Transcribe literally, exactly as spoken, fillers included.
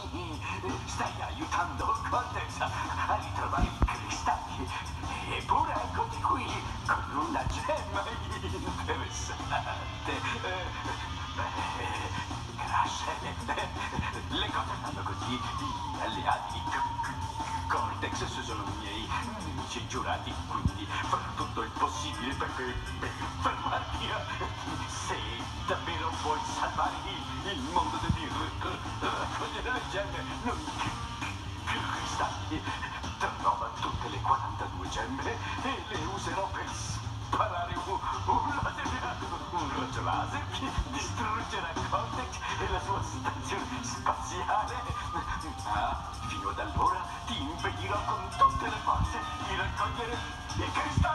Stai aiutando Cortex a ritrovare i cristalli. Eppure eccoti qui con una gemma interessante. Beh, Crash, le cose vanno così. Gli alleati di Cortex sono i miei nemici giurati, quindi farò tutto il possibile per, per, per fermarti. Se davvero vuoi salvare il, il mondo, devi raccogliere le gemme, non i cristalli. Trova tutte le quarantadue gemme e le userò per sparare un, un laser, un raggio laser che distruggerà Cortex e la sua stazione spaziale. Ah, fino ad allora ti impedirò con tutte le forze di raccogliere i cristalli.